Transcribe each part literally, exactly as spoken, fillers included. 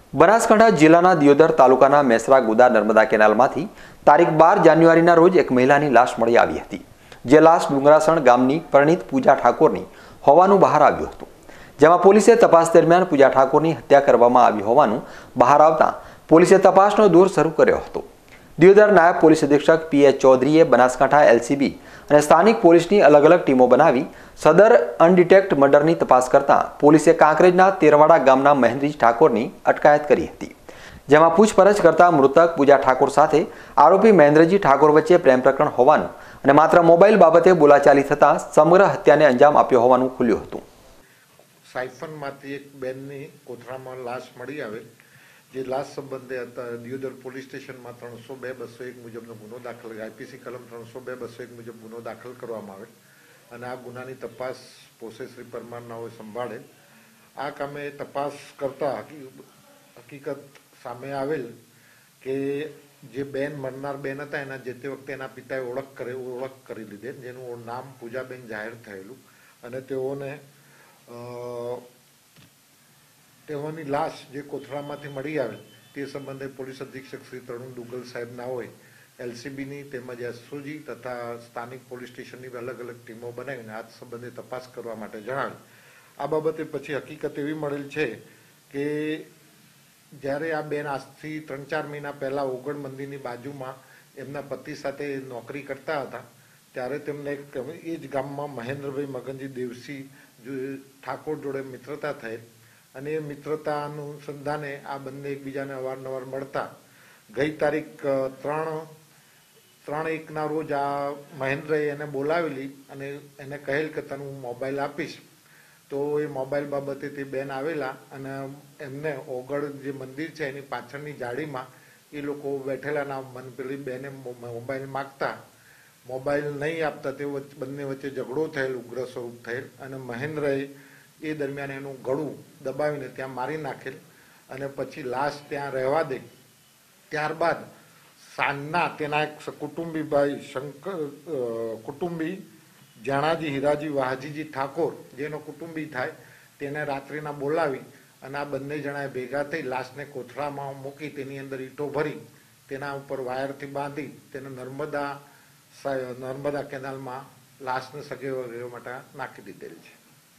બનાસકાંઠા જિલ્લાના દિયોદર તાલુકાના મેસરા ગુદા નર્મદા કેનાલમાંથી તારીખ બાર જાન્યુઆરીના રોજ એક મહિલાની લાશ મળી આવી હતી, જે લાશ ડુંગરાસણ ગામની પરણિત પૂજા ઠાકોરની હોવાનું બહાર આવ્યું હતું, જેમાં પોલીસે તપાસ દરમિયાન પૂજા ઠાકોરની હત્યા કરવામાં આવી હોવાનું બહાર આવતા પોલીસે તપાસનો દોર શરૂ કર્યો હતો। દિયોદર નાયબ પોલીસ અધિક્ષક પી એચ ચૌધરીએ બનાસકાંઠા એલસીબી અને સ્થાનિક પોલીસની અલગ અલગ ટીમો બનાવી સદર અનડિટેક્ટ મર્ડરની તપાસ કરતા પોલીસે કાંકરેજના તેરવાડા ગામના મહેન્દ્રજી ઠાકોરની અટકાયત કરી હતી, જેમાં પૂછપરછ કરતા મૃતક પૂજા ઠાકોર સાથે આરોપી મહેન્દ્રજી ઠાકોર વચ્ચે પ્રેમ પ્રકરણ હોવાનું અને માત્ર મોબાઈલ બાબતે બોલાચાલી થતા સમગ્ર હત્યાને અંજામ આપ્યો હોવાનું ખુલ્યું હતું। સાયફનમાંથી એક બેનની કોથળામાં લાશ મળી આવે, જે લાશ સંબંધે દિયોદર પોલીસ સ્ટેશનમાં ત્રણસો બે બસો એક મુજબનો ગુનો દાખલ આઈપીસી કલમ ત્રણસો બે બસો એક મુજબ ગુનો દાખલ કરવામાં આવે અને આ ગુનાની તપાસ પોસેસરી પરમારનાઓએ સંભાળે। આ કામે તપાસ કરતા હકીકત સામે આવેલ કે જે બેન મરનાર બેન હતા એના જે તે વખતે એના પિતાએ ઓળખ કરે ઓળખ કરી લીધેલ, જેનું નામ પૂજાબેન જાહેર થયેલું અને તેઓને તેઓની લાશ જે કોથળામાંથી મળી આવેલ તે સંબંધે પોલીસ અધિક્ષક શ્રી તરુણ દુગલ સાહેબના હોય એલસીબીની તેમજ એસઓજી તથા સ્થાનિક પોલીસ સ્ટેશનની અલગ અલગ ટીમો બનાવીને આ સંબંધે તપાસ કરવા માટે જણાવી। આ બાબતે પછી હકીકત એવી મળેલ છે કે જ્યારે આ બેન આજથી ત્રણ ચાર મહિના પહેલા ઓગણ મંદિરની બાજુમાં એમના પતિ સાથે નોકરી કરતા હતા, ત્યારે તેમને એક એ જ ગામમાં મહેન્દ્રભાઈ મગનજી દેવસી ઠાકોર જોડે મિત્રતા થયેલ અને એ મિત્રતા અનુસંધાને આ બંને એકબીજાને અવારનવાર મળતા ગઈ તારીખ ત્રણ ત્રણ એકના રોજ આ મહેન્દ્રએ એને બોલાવેલી અને એને કહેલ કે તને હું મોબાઈલ આપીશ, તો એ મોબાઈલ બાબતે તે બેન આવેલા અને એમને ઓગળ જે મંદિર છે એની પાછળની જાળીમાં એ લોકો બેઠેલાના મન પેલી બેને મોબાઈલ માગતા મોબાઈલ નહીં આપતા તે બંને વચ્ચે ઝઘડો થયેલ, ઉગ્ર સ્વરૂપ થયેલ અને મહેન્દ્રએ એ દરમિયાન એનું ગળું દબાવીને ત્યાં મારી નાખેલ અને પછી લાશ ત્યાં રહેવા દે। ત્યારબાદ સાંજના તેના એક કુટુંબી ભાઈ શંકર કુટુંબી જાણાજી હીરાજી વાહજીજી ઠાકોર જેનો કુટુંબી થાય તેને રાત્રિના બોલાવી અને આ બંને જણાએ ભેગા થઈ લાશને કોથળામાં મૂકી તેની અંદર ઈંટો ભરી તેના ઉપર વાયરથી બાંધી તેને નર્મદા નર્મદા કેનાલમાં લાશને સગે વગેરે માટે નાખી દીધેલ છે।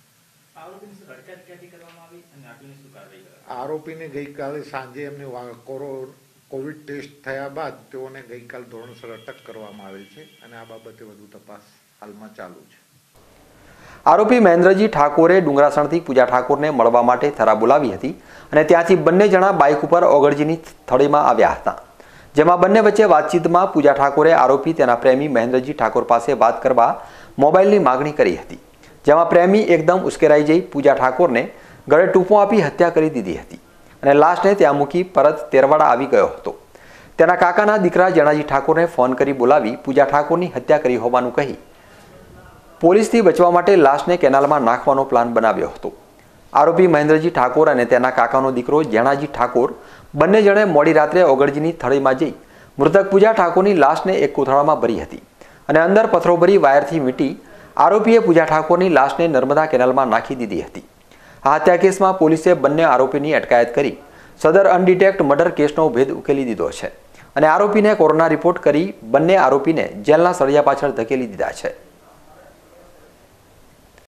આરોપીને ગઈકાલે સાંજે એમને કોવિડ ટેસ્ટ થયા બાદ તેઓને ગઈકાલ ધોરણસર અટક કરવામાં આવેલ છે અને આ બાબતે વધુ તપાસ હાલમાં ચાલુ છે। આરોપી મહેન્દ્રજી ઠાકોરે ડુંગરાસણથી પૂજા ઠાકોરને મળવા માટે થરા બોલાવી હતી અને ત્યાંથી બંને જણા બાઇક ઉપર ઓગળજીની થળીમાં આવ્યા હતા, જેમાં બંને વચ્ચે વાતચીતમાં પૂજા ઠાકોરે આરોપી તેના પ્રેમી મહેન્દ્રજી ઠાકોર પાસે વાત કરવા મોબાઈલની માગણી કરી હતી, જેમાં પ્રેમી એકદમ ઉશ્કેરાઈ જઈ પૂજા ઠાકોરને ગળે ટૂંપો આપી હત્યા કરી દીધી હતી અને લાશને ત્યાં મૂકી પરત તેરવાડા આવી ગયો હતો। તેના કાકાના દીકરા જણાજી ઠાકોરને ફોન કરી બોલાવી પૂજા ઠાકોરની હત્યા કરી હોવાનું કહી પોલીસથી બચવા માટે લાશને કેનાલમાં નાખવાનો પ્લાન બનાવ્યો હતો। આરોપી મહેન્દ્રજી ઠાકોર અને તેના કાકાનો દીકરો જણાજી ઠાકોર બંને જણે મોડી રાત્રે ઓગળજીની થળીમાં જઈ મૃતક પૂજા ઠાકોરની લાશને એક કોથળામાં ભરી હતી અને અંદર પથ્થરો ભરી વાયરથી મીટી આરોપીએ પૂજા ઠાકોરની લાશને નર્મદા કેનાલમાં નાખી દીધી હતી। આ હત્યા કેસમાં પોલીસે બંને આરોપીની અટકાયત કરી સદર અનડિટેક્ટ મર્ડર કેસનો ભેદ ઉકેલી દીધો છે અને આરોપીને કોરોના રિપોર્ટ કરી બંને આરોપીને જેલના સળિયા પાછળ ધકેલી દીધા છે।